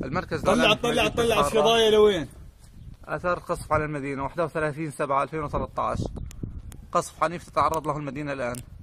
المركز طلع الفضاية لوين؟ أثر قصف على المدينة 31/7/2013. قصف عنيف تتعرض له المدينة الآن.